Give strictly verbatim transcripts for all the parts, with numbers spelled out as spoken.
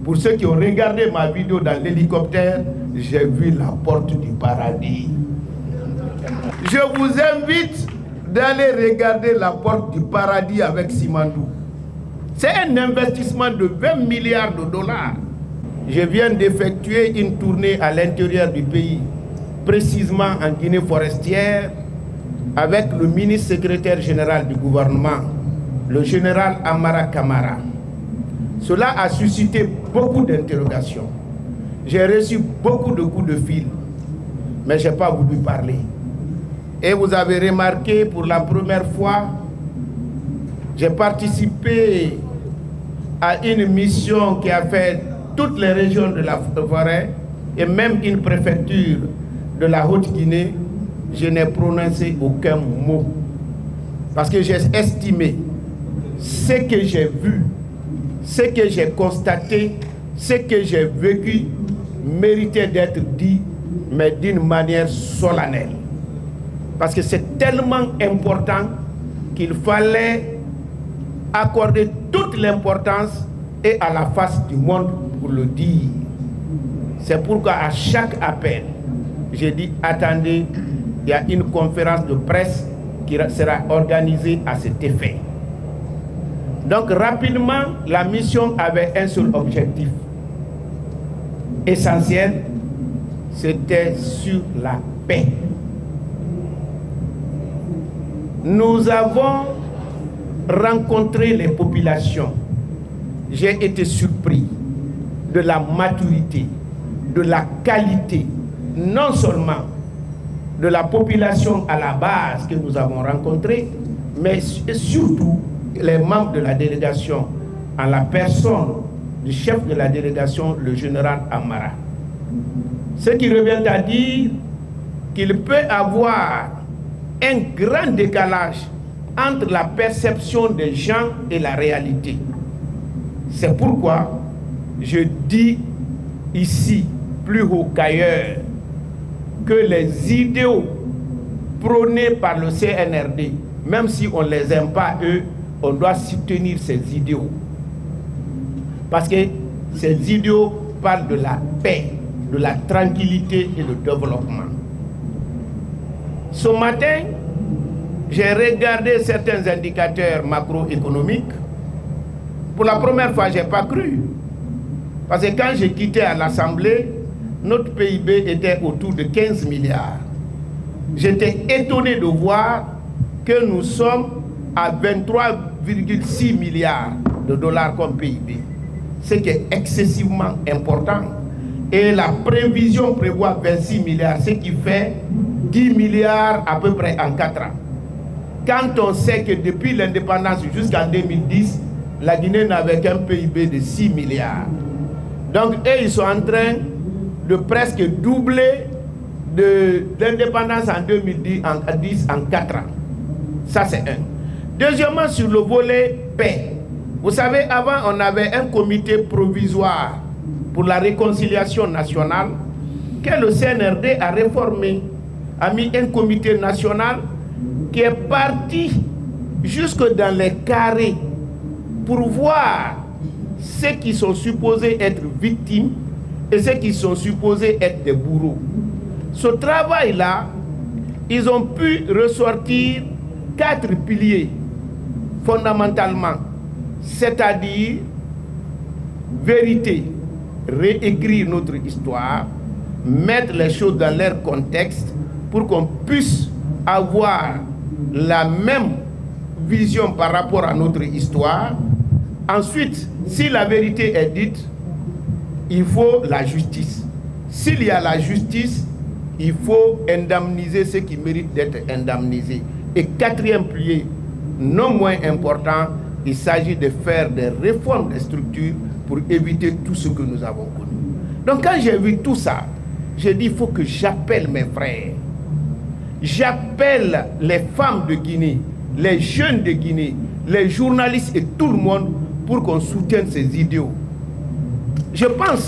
Pour ceux qui ont regardé ma vidéo dans l'hélicoptère, j'ai vu la porte du paradis. Je vous invite d'aller regarder la porte du paradis avec Simandou. C'est un investissement de vingt milliards de dollars. Je viens d'effectuer une tournée à l'intérieur du pays, précisément en Guinée forestière, avec le ministre secrétaire général du gouvernement, le général Amara Kamara. Cela a suscité beaucoup d'interrogations. J'ai reçu beaucoup de coups de fil, mais je n'ai pas voulu parler. Et vous avez remarqué, pour la première fois, j'ai participé à une mission qui a fait toutes les régions de la forêt et même une préfecture de la Haute-Guinée. Je n'ai prononcé aucun mot parce que j'ai estimé ce que j'ai vu, ce que j'ai constaté, ce que j'ai vécu méritait d'être dit, mais d'une manière solennelle. Parce que c'est tellement important qu'il fallait accorder toute l'importance et à la face du monde pour le dire. C'est pourquoi à chaque appel, j'ai dit attendez, il y a une conférence de presse qui sera organisée à cet effet. Donc rapidement, la mission avait un seul objectif essentiel, c'était sur la paix. Nous avons rencontré les populations. J'ai été surpris de la maturité, de la qualité, non seulement de la population à la base que nous avons rencontrée, mais surtout les membres de la délégation, en la personne du chef de la délégation, le général Amara. Ce qui revient à dire qu'il peut avoir un grand décalage entre la perception des gens et la réalité. C'est pourquoi je dis ici, plus haut qu'ailleurs, que les idéaux prônés par le C N R D, même si on ne les aime pas eux, on doit soutenir ces idéaux. Parce que ces idéaux parlent de la paix, de la tranquillité et du développement. Ce matin, j'ai regardé certains indicateurs macroéconomiques. Pour la première fois, je n'ai pas cru. Parce que quand j'ai quitté à l'Assemblée, notre P I B était autour de quinze milliards. J'étais étonné de voir que nous sommes à vingt-trois virgule six milliards de dollars comme P I B. Ce qui est excessivement important. Et la prévision prévoit vingt-six milliards, ce qui fait dix milliards à peu près en quatre ans. Quand on sait que depuis l'indépendance jusqu'en deux mille dix, la Guinée n'avait qu'un P I B de six milliards. Donc, eux, ils sont en train de presque doubler de l'indépendance en deux mille dix en, en quatre ans. Ça, c'est un. Deuxièmement, sur le volet paix. Vous savez, avant, on avait un comité provisoire pour la réconciliation nationale que le C N R D a réformé, a mis un comité national qui est parti jusque dans les carrés pour voir ceux qui sont supposés être victimes et ceux qui sont supposés être des bourreaux. Ce travail-là, ils ont pu ressortir quatre piliers fondamentalement, c'est-à-dire vérité, réécrire notre histoire, mettre les choses dans leur contexte pour qu'on puisse avoir la même vision par rapport à notre histoire. Ensuite, si la vérité est dite, il faut la justice. S'il y a la justice, il faut indemniser ceux qui méritent d'être indemnisés. Et quatrième pilier, non moins important, il s'agit de faire des réformes des structures pour éviter tout ce que nous avons connu. Donc quand j'ai vu tout ça, j'ai dit il faut que j'appelle mes frères. J'appelle les femmes de Guinée, les jeunes de Guinée, les journalistes et tout le monde pour qu'on soutienne ces idéaux. Je pense,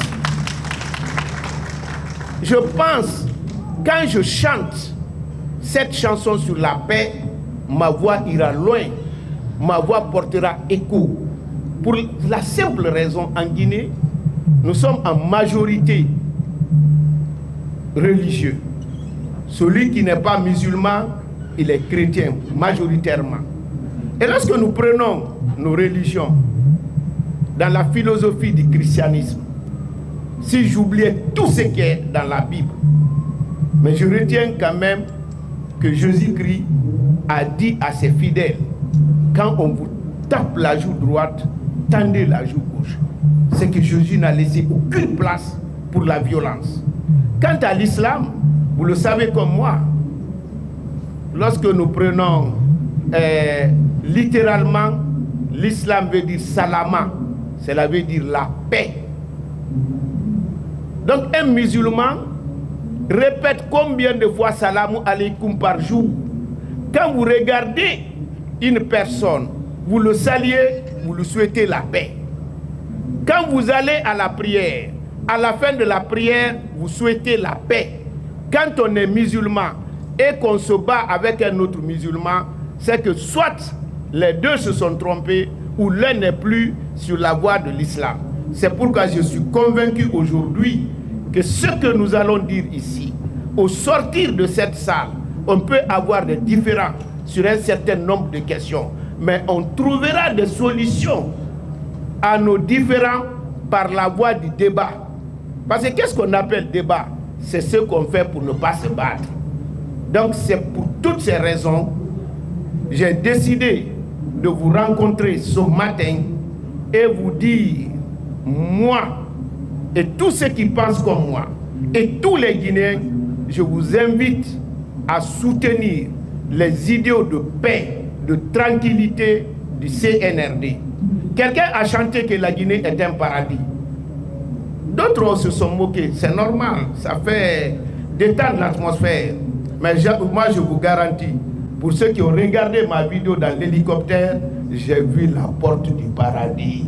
je pense, quand je chante cette chanson sur la paix, ma voix ira loin, ma voix portera écho. Pour la simple raison, en Guinée, nous sommes en majorité religieux. Celui qui n'est pas musulman, il est chrétien, majoritairement. Et lorsque nous prenons nos religions dans la philosophie du christianisme, si j'oubliais tout ce qui est dans la Bible, mais je retiens quand même que Jésus-Christ a dit à ses fidèles, quand on vous tape la joue droite, tendez la joue gauche. C'est que Jésus n'a laissé aucune place pour la violence. Quant à l'islam, vous le savez comme moi, lorsque nous prenons euh, littéralement, l'islam veut dire salama, cela veut dire la paix. Donc un musulman répète combien de fois salamu alaykoum par jour. Quand vous regardez une personne, vous le saluez, vous lui souhaitez la paix. Quand vous allez à la prière, à la fin de la prière, vous souhaitez la paix. Quand on est musulman et qu'on se bat avec un autre musulman, c'est que soit les deux se sont trompés ou l'un n'est plus sur la voie de l'islam. C'est pourquoi je suis convaincu aujourd'hui que ce que nous allons dire ici, au sortir de cette salle, on peut avoir des différends sur un certain nombre de questions, mais on trouvera des solutions à nos différends par la voie du débat. Parce que qu'est-ce qu'on appelle débat? C'est ce qu'on fait pour ne pas se battre. Donc c'est pour toutes ces raisons, j'ai décidé de vous rencontrer ce matin et vous dire, moi et tous ceux qui pensent comme moi, et tous les Guinéens, je vous invite à soutenir les idéaux de paix, de tranquillité du C N R D. Quelqu'un a chanté que la Guinée est un paradis. D'autres se sont moqués, c'est normal, ça fait détendre l'atmosphère. Mais moi je vous garantis, pour ceux qui ont regardé ma vidéo dans l'hélicoptère, j'ai vu la porte du paradis.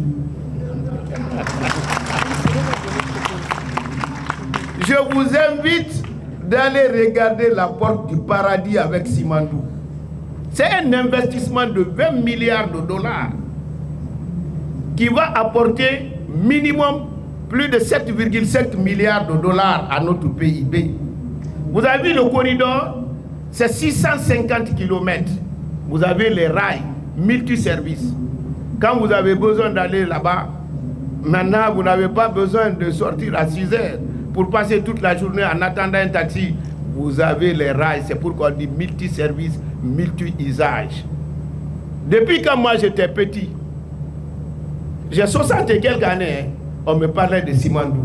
Je vous invite d'aller regarder la porte du paradis avec Simandou. C'est un investissement de vingt milliards de dollars qui va apporter minimum plus de sept virgule sept milliards de dollars à notre P I B. Vous avez vu le corridor, c'est six cent cinquante kilomètres. Vous avez les rails, multiservices. Quand vous avez besoin d'aller là-bas, maintenant vous n'avez pas besoin de sortir à six heures pour passer toute la journée en attendant un taxi. Vous avez les rails, c'est pourquoi on dit multiservices, multi-usage. Depuis quand moi j'étais petit, j'ai soixante et quelques années, hein, on me parlait de Simandou.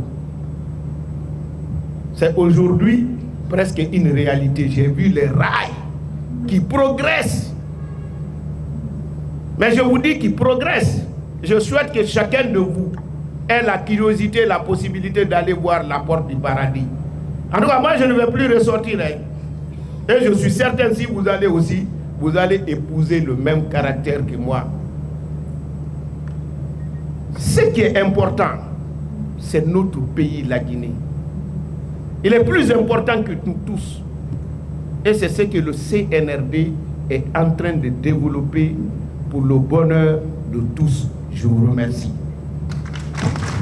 C'est aujourd'hui presque une réalité. J'ai vu les rails qui progressent. Mais je vous dis qu'ils progressent. Je souhaite que chacun de vous ait la curiosité, la possibilité d'aller voir la porte du paradis. En tout cas, moi je ne vais plus ressortir. Hein. Et je suis certain, si vous allez aussi, vous allez épouser le même caractère que moi. Ce qui est important, c'est notre pays, la Guinée. Il est plus important que nous tous. Et c'est ce que le C N R D est en train de développer pour le bonheur de tous. Je vous remercie.